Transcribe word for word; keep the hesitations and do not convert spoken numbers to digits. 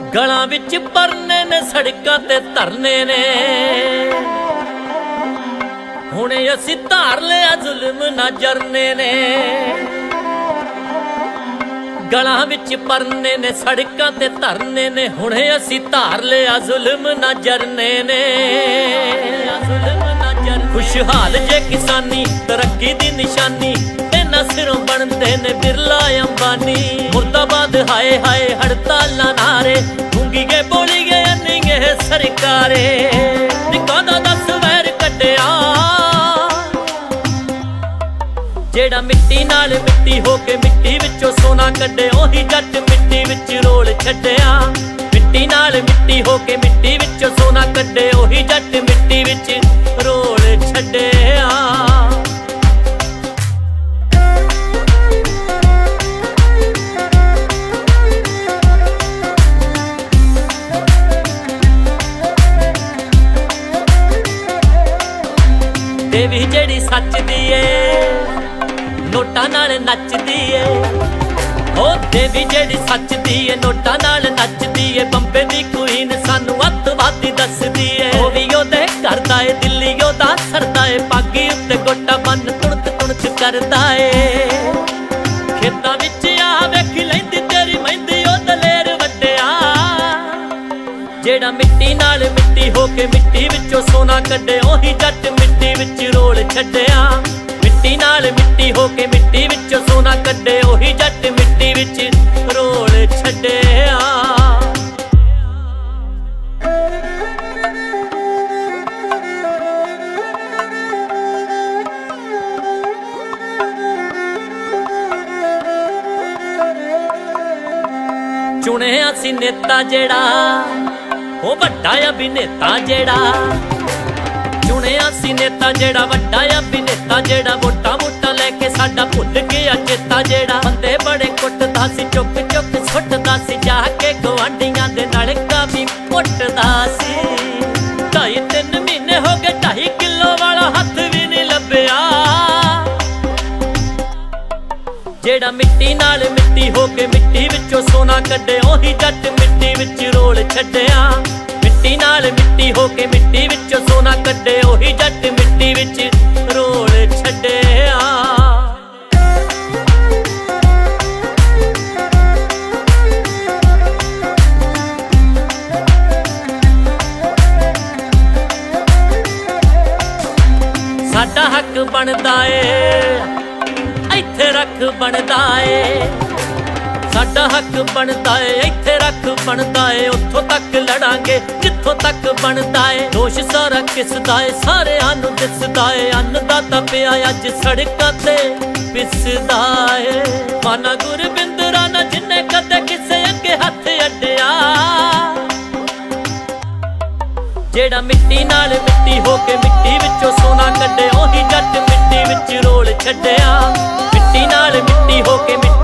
गलां विच परने ने सड़कां ते धरने ने हुणे असीं धार लिया जुल्म ना जरने ने। गलां विच परने ने सड़कां ते धरने ने हुणे असीं धार लिया जुल्म ना जरने ने। खुशहाल जे किसानी तरक्की दी निशानी इन्हां सिरों बनदे ने बिरला अंबानी। मुर्दाबाद हाय हाय हड़तालां नारे गूंगी गए बोली गए अन्नी गए सरकारे। निकादा दस वैर कट्टिया जेड़ा मिट्टी नाल मिट्टी होके मिट्टी विचों सोना कड्डे ओही जट मिट्टी विच रोल छड्डिया। मिट्टी नाल मिट्टी होके मिट्टी विचों सोना कड्डे ओही जट मिट्टी विच रोल छड्डिया। देवी जेड़ी सच दी है नोटा नाल नचदी है। ओ देवी जेड़ी सच दी है नोटा नाल नचदी है। बंबे दी क्वीन सानू अतवादी दसदी है। ओ वी ओदे करदा है दिल्ली ओदा सरदा है। पागी उत्ते गोटा बन तुणक तुणक करदा है। खेतां विच आ वेख लैंदी तेरी मेहंदी ओ दलेर वड्डिया। जेड़ा मिट्टी नाल मिट्टी होके मिट्टी विचों सोना कड्डे ओही जट मिट्टी विच रोल छड्डिया। मिट्टी नाल मिट्टी होके मिट्टी विचों सोना कड्डे ओही जट मिट्टी विच रोल छड्डिया। चुने असी नेता जेड़ा ओ वड्डा अभिनेता जेड़ा। चुने असी नेता जेड़ा वड्डा अभिनेता जेड़ा। वोटा वोटा लैके साडा भुल गया चेता जेड़ा। बंदे बड़े कुटदा सी चुक चुक सुटदा सी जाके गवांढियां दे नलका भी पुटदा सी। ढाई तीन महीने हो गए ढाई किलो वाला हथ भी नहीं लभ्या। जेड़ा मिट्टी नाल मिट्टी होके मिट्टी विचों सोना कड्डे ओही जट मिट्टी विच रोल छड्डिया। मिट्टी नाल मिट्टी होके मिट्टी विचों सोना कड्डे ओही जट मिट्टी विच रोल छड्डिया। साडा हक बनदा ए इत्थे रख बनदा ए। साडा हक बनदा ए इत्थे रख बनदा ए। उत्थों तक लड़ांगे जित्थों तक बनदा ए। दोष सारा किसदा ए सारे आनू दिसदा ए। अन्नदाता पिया अज सड़कां ते पिसदा ए। माना गुरबिंद राणा जिन्ने कदे किसे अगे हथ अड्डिया। जेड़ा मिट्टी नाल मिट्टी होके मिट्टी विचों सोना कड्डे ओही जट मिट्टी विच रोल छड्डिया। मिट्टी नाल मिट्टी होके